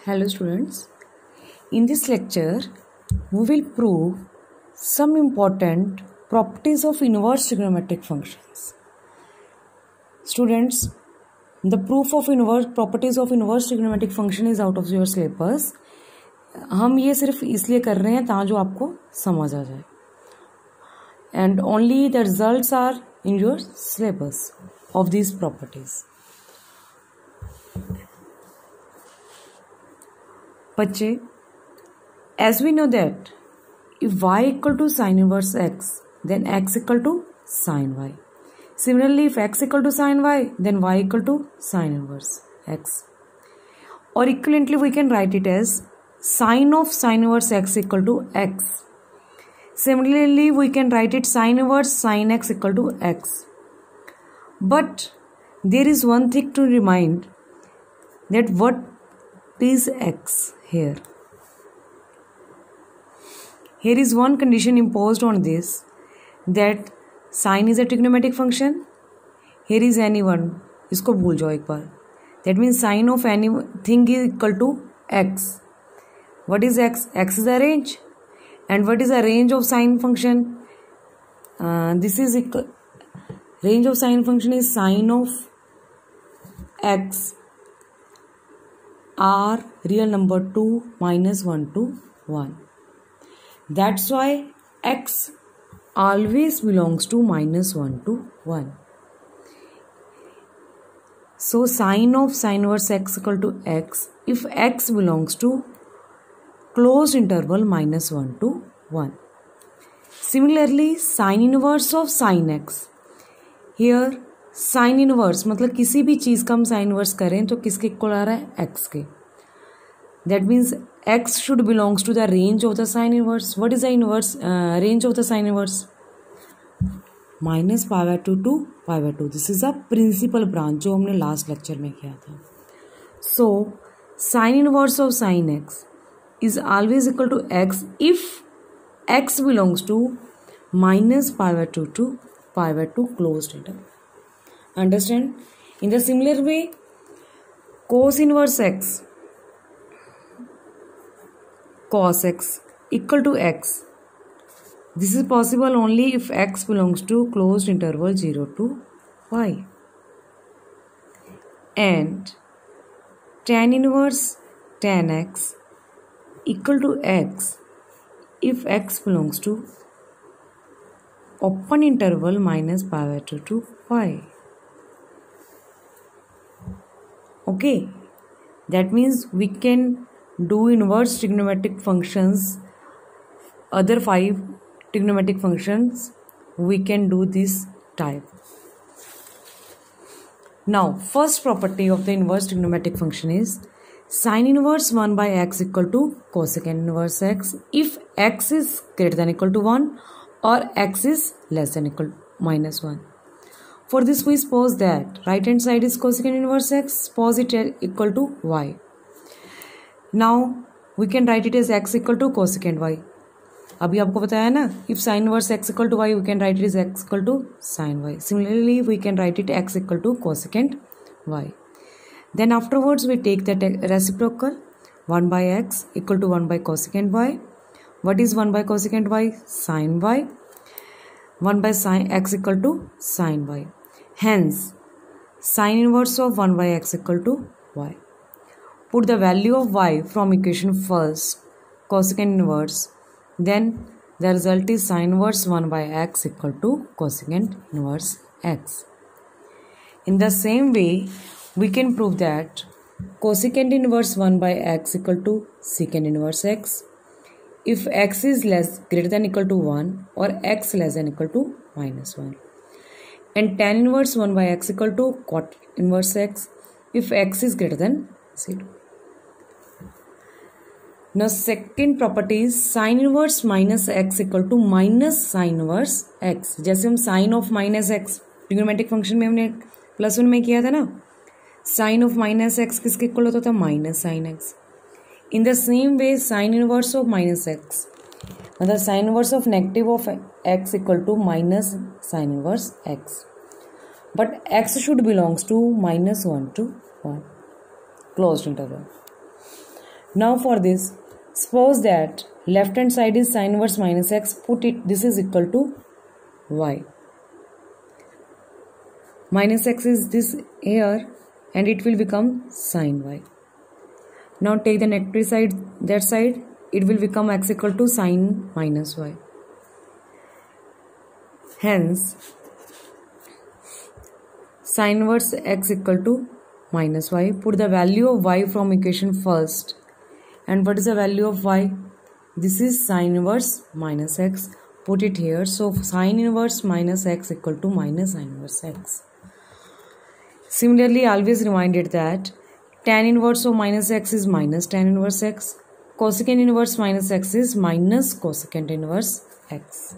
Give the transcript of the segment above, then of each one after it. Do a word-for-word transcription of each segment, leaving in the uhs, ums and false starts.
Hello students, in this lecture we will prove some important properties of inverse trigonometric functions. Students, the proof of inverse properties of inverse trigonometric function is out of your syllabus. हम ये सिर्फ इसलिए कर रहे हैं ताकि जो आपको समझ आ जाए and only the results are in your syllabus of these properties. बच्चे, as we know that if y equal to sine inverse x, then x equal to sine y. Similarly, if x equal to sine y, then y equal to sine inverse x. Or equivalently, we can write it as sine of sine inverse x equal to x. Similarly, we can write it sine inverse sine x equal to x. But there is one thing to remind, that what is x here. Here is one condition imposed on this, that sine is a trigonometric function. Here is anyone, इसको भूल जाओ एक बार. That means sine of anything is equal to x. What is x? X is a range. And what is the range of sine function? Uh, this is equal. Range of sine function is sine of x are real number two minus one to one. That's why x always belongs to minus one to one. So sine of sine inverse x equal to x if x belongs to closed interval minus one to one. Similarly, sine inverse of sine x. Here sine inverse मतलब किसी भी चीज़ का हम sine inverse करें तो किसके equal आ रहा है, एक्स के. That means x should belongs to the range of the sine inverse. What is the inverse range of the sine inverse? Minus pi by two to pi by two. This is a principal branch जो हमने last lecture में किया था. So sine inverse of sine x is always equal to x if x belongs to minus pi by two to pi by two closed interval. Understand? In the similar way, cos inverse x, cos x equal to x. This is possible only if x belongs to closed interval zero to y. And tan inverse tan x equal to x if x belongs to open interval minus pi by two to y. Okay, that means we can do inverse trigonometric functions, other five trigonometric functions we can do this type. Now first property of the inverse trigonometric function is sine inverse one by x equal to cosecant inverse x if x is greater than equal to one or x is less than equal to minus one. For this we suppose that right hand side is cosecant inverse x, suppose it equal to y. Now we can write it as x equal to cosecant y. अभी आपको बताया ना, if sin inverse x equal to y we can write it as x equal to sin y. Similarly we can write it x equal to cosecant y. Then afterwards we take the reciprocal one by x equal to one by cosecant y. What is one by cosecant y? Sin y. one by sin x equal to sin y. Hence, sin inverse of one by x equal to y. Put the value of y from equation first, cosecant inverse. Then the result is sin inverse one by x equal to cosecant inverse x. In the same way, we can prove that cosecant inverse one by x equal to secant inverse x if x is less greater than equal to one or x less than equal to minus one, and tan inverse one by x equal to cot inverse x if x is greater than zero. Now second property is sin inverse minus x equal to minus sin inverse x. जैसे हम sin of minus x trigonometric function में हमने plus one में किया था ना, sin of minus x किसके equal होता था? Minus sin x. In the same way, sin inverse of minus x, मतलब sin inverse of negative of x equal to minus sin inverse x. But x should belongs to minus one to one, closed interval. Now for this, suppose that left hand side is sine inverse minus x, put it, this is equal to y. Minus x is this here and it will become sine y. Now take the negative side, that side, it will become x equal to sine minus y. Hence, sine inverse x equal to minus y. Put the value of y from equation first. And what is the value of y? This is sine inverse minus x. Put it here. So sine inverse minus x equal to minus sine inverse x. Similarly, always remind it that tan inverse of minus x is minus tan inverse x. Cosecant inverse minus x is minus cosecant inverse x.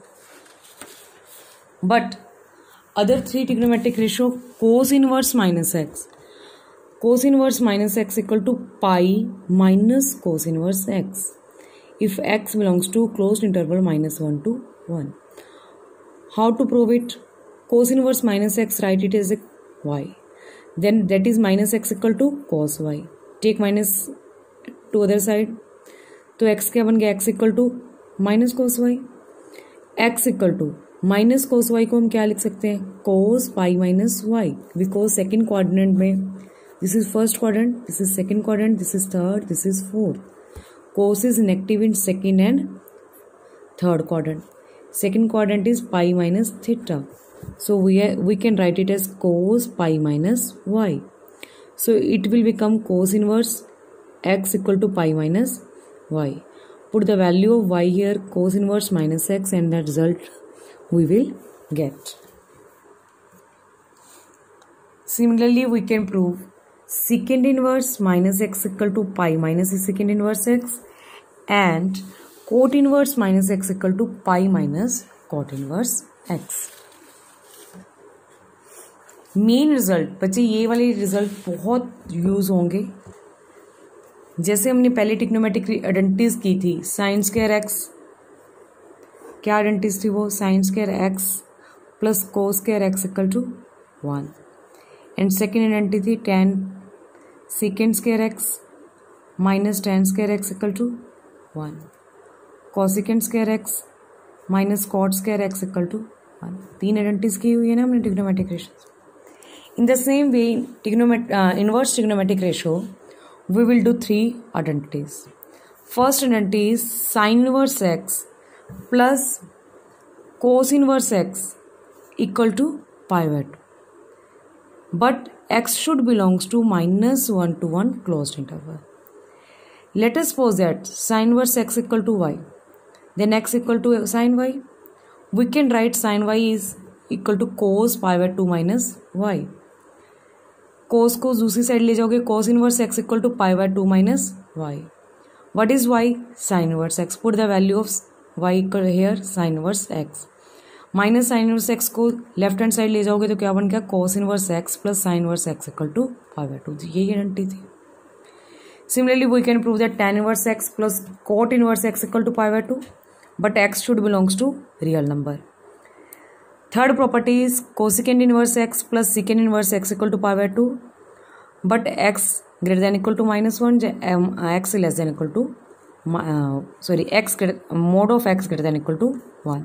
But other three trigonometric ratio, cos inverse minus x. Cos inverse minus x equal to pi minus cos inverse x. If x belongs to closed interval minus one to one. How to prove it? Cos inverse minus x, write it as a y. Then that is minus x equal to cos y. Take minus to other side. तो x क्या बन गया? x equal to minus cos y. x equal to minus cos y को हम क्या लिख सकते हैं? cos pi minus y. Because second quadrant में this is first quadrant, this is second quadrant, this is third, this is fourth. Cos is negative in second and third quadrant. Second quadrant is pi minus theta. So we are, we can write it as cos pi minus y. So it will become cos inverse x equal to pi minus y. Put the value of y here, cos inverse minus x, and the result we will get. Similarly, we can prove secant inverse minus x equal to pi minus secant inverse x and cot inverse minus x equal to pi minus cot inverse x. Main result बच्चे, ये वाले result बहुत use होंगे. जैसे हमने पहले trigonometric identities की थी, साइन स्क्वायर एक्स, क्या आइडेंटिटीज थी वो? Sine square x plus cos square x equal to one. And second identity थी then secant square x minus tan square x equal to one. Cosecant square x minus cot square x equal to one. तीन identities की हुई है ना हमने trigonometric ratios. In the same way, trigonomet uh, inverse trigonometric ratio, we will do three identities. First identity is sin inverse x plus cos inverse x equal to pi by two. But x should belongs to minus one to one closed interval. Let us suppose that sin inverse x equal to y. Then x equal to sin y. We can write sin y is equal to cos pi by two minus y. Cos को दूसरी side ले जाओगे, cos inverse x equal to pi by two minus y. What is y? Sine inverse x. Put the value of y equal here sine inverse x. Minus sine inverse x को left hand side ले जाओगे तो क्या बन गया? cos inverse x plus sine inverse x equal to pi by two. यही identity थी. Similarly we can prove that tan inverse x plus cot inverse x equal to pi by two, but x should belongs to real number. Third property is cosecant inverse x plus secant inverse x equal to pi by two, but x greater than equal to minus one, um, x less than equal to uh, sorry x mod of x greater than equal to one.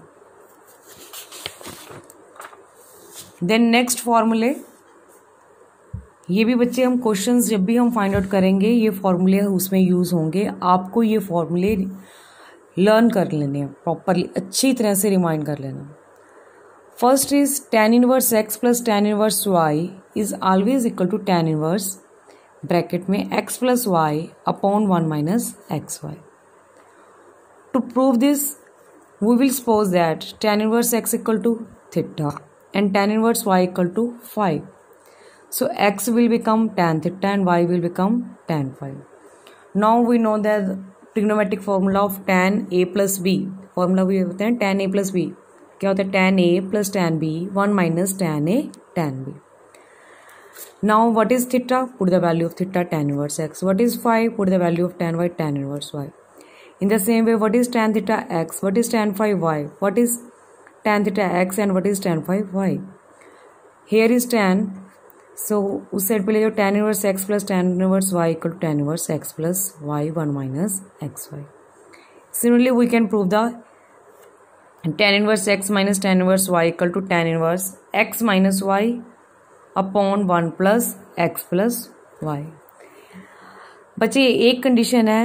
Then next formula, ये भी बच्चे हम questions जब भी हम find out करेंगे ये फॉर्मूले उसमें यूज होंगे. आपको ये फॉर्मूले लर्न कर लेने हैं प्रॉपरली, अच्छी तरह से रिमाइंड कर लेना. First is tan inverse x plus tan inverse y is always equal to tan inverse bracket में x plus y upon one minus xy. To prove this, we will suppose that tan inverse x equal to theta and tan inverse y equal to phi. So x will become tan theta and y will become tan phi. Now we know that trigonometric formula of tan a plus b. Formula भी होता है tan a plus b. क्या होता है? tan a plus tan b, one minus tan a tan b. Now what is theta? Put the value of theta tan inverse x. What is phi? Put the value of tan y tan inverse y. In the same way, what is tan theta x? What is tan phi y? What is tan theta x and what is tan phi y? Here is tan so so, उस side पे ले जाओ tan inverse x plus tan inverse y equal to tan inverse x plus y one minus x y. Similarly, we can prove the tan inverse x minus tan inverse y equal to tan inverse x minus y upon one plus x plus y. बच्चे एक condition है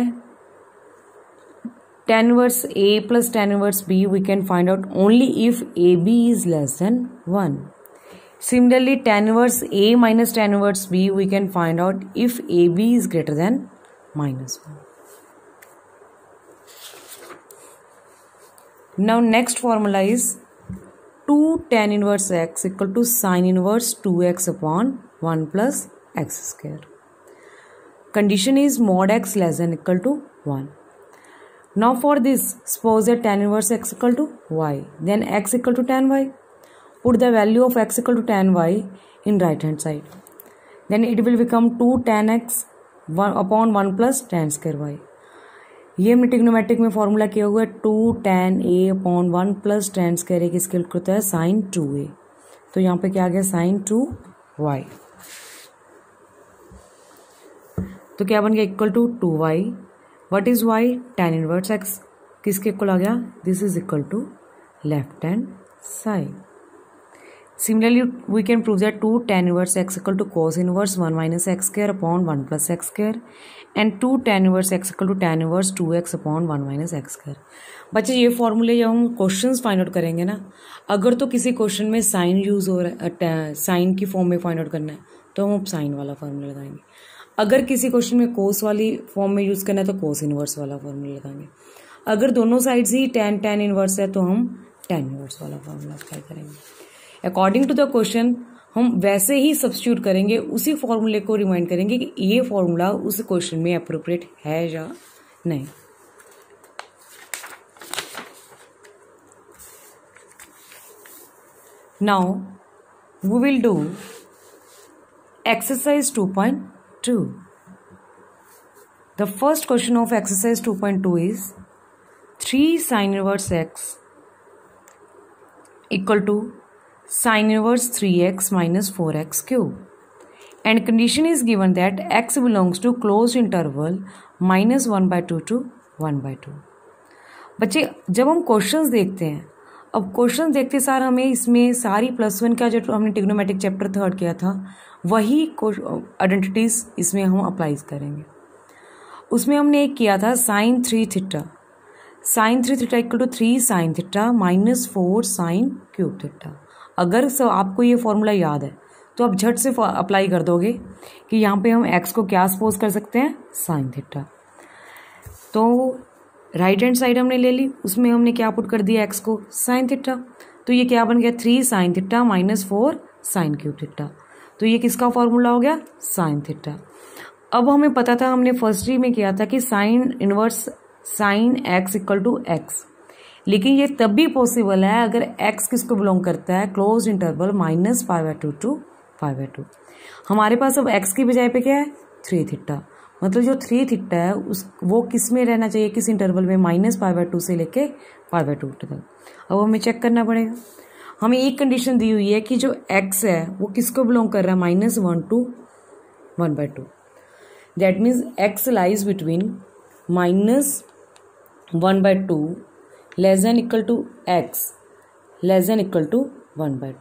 tan inverse a plus tan inverse b we can find out only if ab is less than one. Similarly, tan inverse a minus tan inverse b we can find out if ab is greater than minus one. Now next formula is two tan inverse x equal to sin inverse two x upon one plus x square. Condition is mod x less than equal to one. Now for this, suppose that tan inverse x equal to y, then x equal to tan y. Put the value of x equal to tan y in right hand side. Then it will become two tan x upon one plus tan square y. ये हमने trigonometric में formula किया हुआ है two tan A upon one plus tan square A किसके equal होता है sign to ए. तो यहाँ पे क्या आ गया साइन टू वाई. तो क्या बन गया equal to two y. What is y tan inverse x किसके इक्वल आ गया this is equal to left hand side. Similarly, we can prove that two tan inverse x equal to cos inverse one minus x square upon one plus x square and two tan inverse x equal to tan inverse two x upon one minus x square. बच्चे ये फॉर्मूले जब हम questions find out करेंगे ना, अगर तो किसी क्वेश्चन में साइन यूज हो रहा है, साइन की फॉर्म में फाइंड आउट करना है तो हम साइन वाला फॉर्मूला लगाएंगे. अगर किसी क्वेश्चन में कोस वाली फॉर्म में यूज करना है तो कोस इनवर्स वाला फॉर्मूला लगाएंगे. अगर दोनों साइड्स ही टेन टेन इनवर्स है तो हम टेन इनवर्स वाला फॉर्मूला अप्लाई करेंगे. अकॉर्डिंग टू द क्वेश्चन हम वैसे ही सब्स्टिट्यूट करेंगे, उसी फॉर्मूले को रिमाइंड करेंगे कि ये फॉर्मूला उस क्वेश्चन में अप्रोप्रिएट है या नहीं. Now we will do exercise two point two. The first question of exercise two point two is three sine inverse x equal to sin inverse three x minus four x cube and condition is given that x belongs to closed interval minus one by two to one by two. बच्चे जब हम questions देखते हैं, अब questions देखते सार हमें इसमें सारी प्लस वन का जो हमने ट्रिग्नोमेट्रिक चैप्टर थर्ड किया था वही आइडेंटिटीज इसमें हम अप्लाई करेंगे. उसमें हमने एक किया था sine three theta, sine three theta equal to three sine theta minus four sine cube theta. अगर सब आपको ये फॉर्मूला याद है तो आप झट से अप्लाई कर दोगे कि यहाँ पे हम x को क्या सपोज कर सकते हैं साइन थीटा. तो राइट हैंड साइड हमने ले ली, उसमें हमने क्या पुट कर दिया x को साइन थीटा. तो ये क्या बन गया three sine theta minus four sine cube theta. तो ये किसका फॉर्मूला हो गया साइन थीटा. अब हमें पता था, हमने फर्स्ट में किया था कि sine inverse sine x equal to x, लेकिन ये तब भी पॉसिबल है अगर x किसको बिलोंग करता है close interval minus five by two to five by two. हमारे पास अब x की बजाय पे क्या है थ्री थीटा, मतलब जो थ्री थीटा है उस वो किस में रहना चाहिए किस इंटरवल में माइनस फाइव बाई टू से लेके फाइव बाई टू तक. अब हमें चेक करना पड़ेगा. हमें एक कंडीशन दी हुई है कि जो x है वो किसको बिलोंग कर रहा है minus one to one by two. That means x lies between minus one by two less than equal to x less than equal to one by two.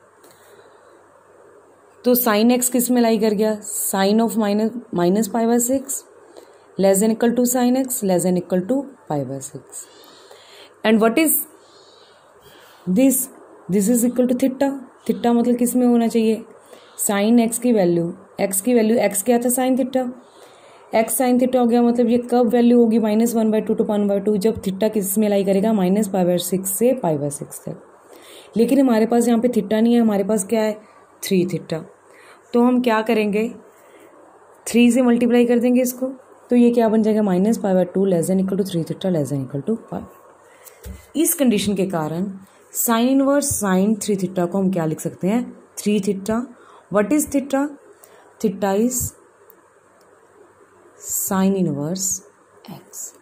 तो साइन एक्स किस में lie कर गया sine of minus minus five by six less than equal to sine x less than equal to five by six. And what is this this is equal to theta. Theta मतलब किस में होना चाहिए sine x की value x की value x क्या था sine theta, x sine theta हो गया. मतलब ये कब वैल्यू होगी minus one by two to one by two जब थीटा किस में लाई करेगा माइनस फाइव बाई सिक्स से फाइव बाई सिक्स तक. लेकिन हमारे पास यहाँ पे थीटा नहीं है, हमारे पास क्या है थ्री थीटा. तो हम क्या करेंगे थ्री से मल्टीप्लाई कर देंगे इसको. तो ये क्या बन जाएगा minus five by two less than equal to three theta less than equal to five. इस कंडीशन के कारण sine inverse sine three theta को हम क्या लिख सकते हैं three theta. What is theta theta is sine inverse x.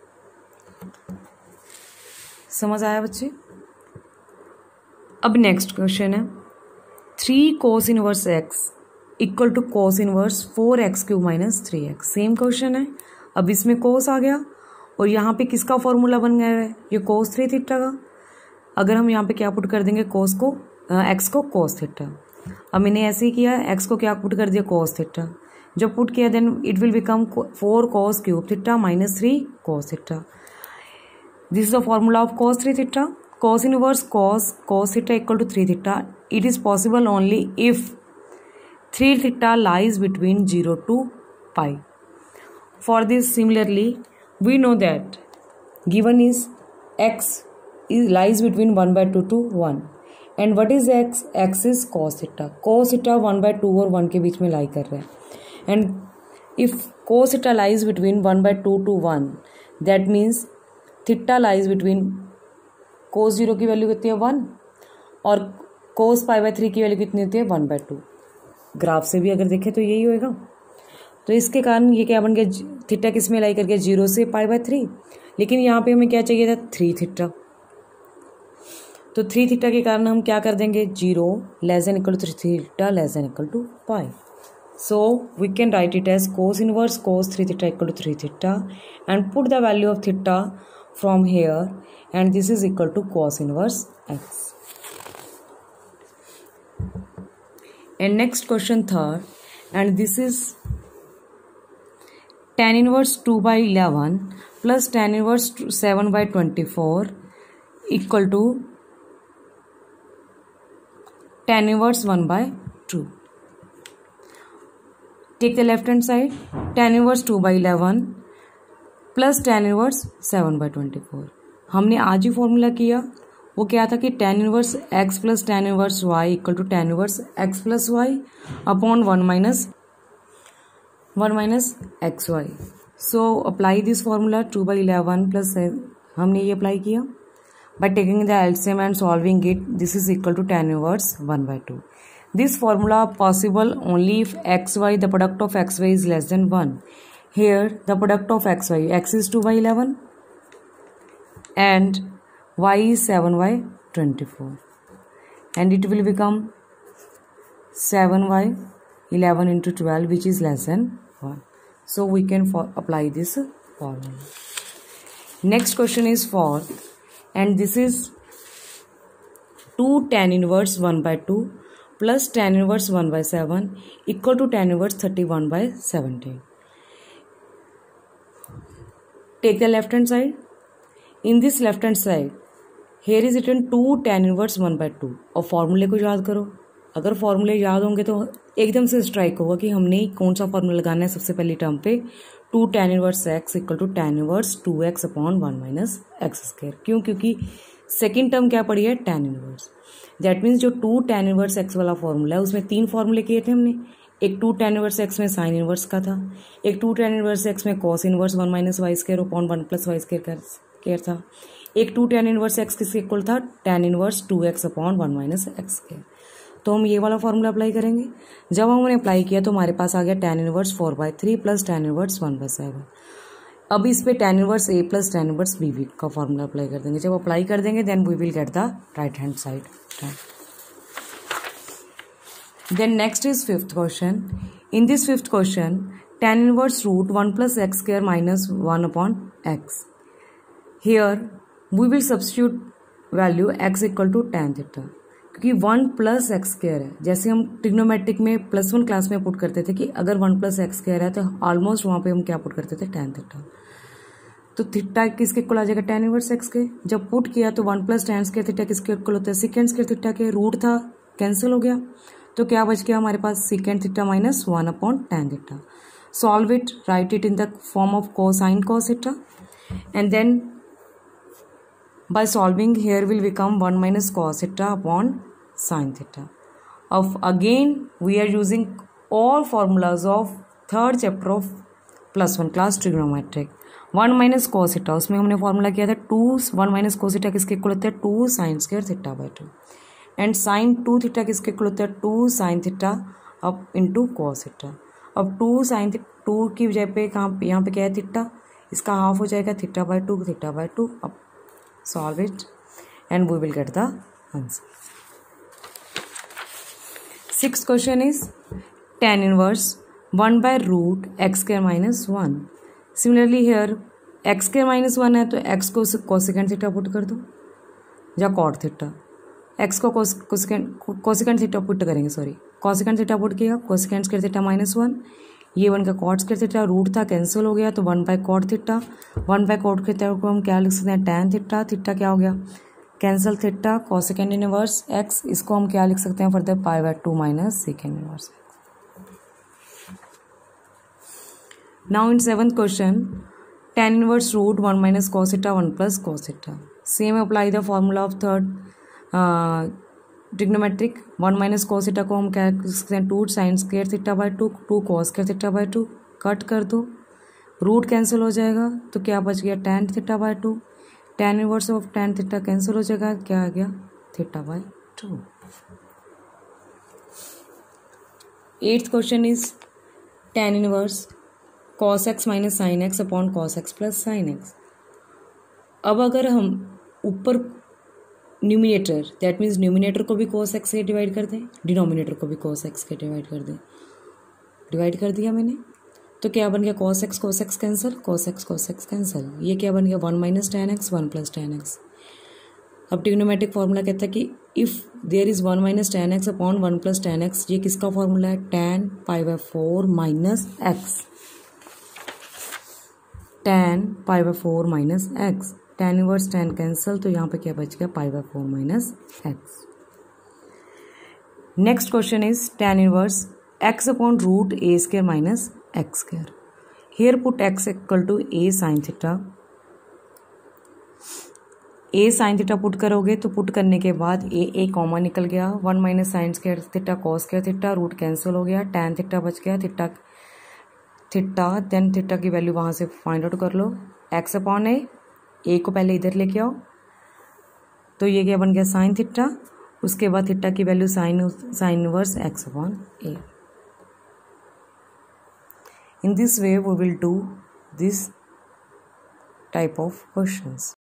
समझ आया बच्चे. अब नेक्स्ट क्वेश्चन है three cos inverse x equal to cos inverse four x cube minus three x. Same question है, अब इसमें कोस आ गया और यहाँ पे किसका फॉर्मूला बन गया है, ये कोस थ्री थीटा का। अगर हम यहाँ पे क्या पुट कर देंगे, कोस को एक्स को कोस थीटा। अब मैंने ऐसे ही किया, एक्स को क्या पुट कर दिया, कोस थीटा। जब पुट किया then it will become four cos cube theta minus three cos theta. This is the formula of cos three theta. Cos inverse cos cos theta equal to three theta. It is possible only if three theta lies between zero to pi. For this similarly we know that given is x is lies between one by two to one and what is x, x is cos theta, cos theta one by two और one के बीच में lie कर रहा है and if cos theta lies between one by two to one that means theta lies between cos zero की वैल्यू कितनी है वन और cos pi by थ्री की वैल्यू कितनी होती है वन by टू। ग्राफ से भी अगर देखें तो यही होएगा। तो इसके कारण ये क्या बन गया, थीटा किस में लाई करके जीरो से पाई बाय थ्री, लेकिन यहाँ पे हमें क्या चाहिए था थ्री थीटा। तो थ्री थीटा के कारण हम क्या कर देंगे, zero less than equal to three theta less than equal to pi. So we can write it as cos inverse cos three theta equal to three theta and put the value of theta from here and this is equal to cos inverse x. And next question third and this is tan inverse two by eleven plus tan inverse seven by twenty four equal to tan inverse one by two. Take the left hand side, tan inverse two by eleven plus tan inverse seven by twenty four. हमने आज ही formula किया, वो क्या था कि tan inverse x plus tan inverse y equal to tan inverse x plus y upon one minus one minus x y. So apply this formula two by eleven plus हमने ये apply किया by taking the LCM and solving it. This is equal to tan inverse one by two. This formula possible only if x y the product of x y is less than one. Here the product of x y x is two by eleven and y is seven by twenty four and it will become seven by eleven into twelve which is less than one. So we can for apply this formula. Next question is fourth and this is two tan inverse one by two plus tan inverse one by seven equal to tan inverse thirty-one by seventeen. Take the left hand side. In this left hand side here is written two tan inverse one by two. और फॉर्मूले को याद करो. अगर फॉर्मूले याद होंगे तो एकदम से स्ट्राइक होगा कि हमने कौन सा फॉर्मूला लगाना है. सबसे पहली टर्म पे two tan inverse x equal to tan inverse two x upon one minus x square. क्यों? क्योंकि सेकेंड टर्म क्या पड़ी है टेन इनवर्स. दैट मीन्स जो टू टेन इनवर्स एक्स वाला फॉर्मूला है उसमें तीन फॉर्मूले किए थे हमने. एक टू टेन इनवर्स एक्स में साइन इनवर्स का था, एक टू टेन इनवर्स एक्स में cos inverse one minus y square upon one plus Y square था, एक टू टेन इनवर्स एक्स किसके इक्वल था tan inverse two x upon one minus x square. तो हम ये वाला फॉर्मूला अप्लाई करेंगे. जब हमने अप्लाई किया तो हमारे पास आ गया tan inverse four by three plus tan inverse one by seven. अब इस पे tan inverse A plus tan inverse B वी का फॉर्मूला अप्लाई कर देंगे. जब अप्लाई कर देंगे then we will get the right hand side. Then next is fifth question. In this fifth question tan inverse root one plus x square minus one upon x. Here we will substitute value x equal to tan theta क्योंकि one plus x square है. जैसे हम trigonometric में plus one class में put करते थे कि अगर वन प्लस एक्स स्क्वायर है तो ऑलमोस्ट वहाँ पे हम क्या पुट करते थे टेन थीटा. तो थीटा किसके इक्वल आ जाएगा टेन इनवर्स एक्स के. जब पुट किया तो one plus tan square theta किसके इक्वल होता है सेकेंड स्क्वायर थीटा के. रूट था कैंसिल हो गया तो क्या बच गया हमारे पास second theta minus one upon tan theta. Solve it, write it in the form of cosine cos theta and then by solving here will become one minus cos theta upon sin theta. Of again we are using all formulas of third chapter of plus one class trigonometric. one minus cos theta उसमें हमने formula किया था two one minus cos theta किसके equal होता है two sine square theta by two and sine two theta किसके equal होता है two sine theta up into cos theta. अब टू साइन टू की वजह पे कहाँ यहाँ पे क्या है थीटा, इसका हाफ हो जाएगा theta by two theta by two. अब solve it and we will get the answer. Sixth question is tan inverse one by root x square minus one. Similarly here x square minus one है तो x को cosecant theta put कर दो या cot theta. x को cosecant cosecant theta put करेंगे, sorry cosecant theta put किया, cosecant square theta minus one, ये वन का कॉट स्क्वायर थीटा, रूट था कैंसिल हो गया तो one by cot theta. One by cot theta को हम क्या लिख सकते हैं, टैन थीटा. थीटा क्या हो गया, cancel theta, cosecant inverse x, इसको हम क्या लिख सकते हैं further, pi by two minus second inverse. Now in seventh question tan inverse root one minus cos theta one plus cos theta. Same apply the formula of third uh, trigonometric. One minus cos theta को हम क्या लिख सकते हैं, two sin square theta by two, two cos square theta by two. Cut कर दो, root cancel हो जाएगा तो क्या बच गया, tan theta by two. tan inverse of tan theta cancel हो जाएगा, क्या आ गया, theta by two. Eighth question is tan inverse cos x minus sine x upon cos x plus sine x. अब अगर हम ऊपर न्यूमिनेटर, दैट मीन्स न्यूमिनेटर को भी cos x से डिवाइड कर दें, डिनोमिनेटर को भी cos x के डिवाइड कर दें, डिवाइड कर दिया मैंने, तो क्या बन गया, cos x cos x cancel, cos x cos x cancel, ये क्या बन गया, one minus tan x one plus tan x. अब ट्रिग्नोमेट्रिक फॉर्मूला कहता है कि if there is one minus tan x upon one plus tan x, ये किसका फॉर्मूला है, tan pi by four minus x, tan pi by four minus x. tan inverse tan cancel तो यहाँ पे क्या बच गया, pi by four minus x. Next question is tan inverse x upon root a square minus x square. Here put x equal to a sine theta. a sine theta put करोगे तो put करने के बाद a a common निकल गया, one minus sine square theta cos square theta, root cancel हो गया, tan theta बच गया, थीटा थीटा देन थीटा की वैल्यू वहाँ से फाइंड आउट कर लो, एक्स अपॉन ए, ए को पहले इधर लेके आओ तो ये क्या बन गया, साइन थीटा. उसके बाद थीटा की value sine sine inverse x upon a. In this way we will do this type of questions.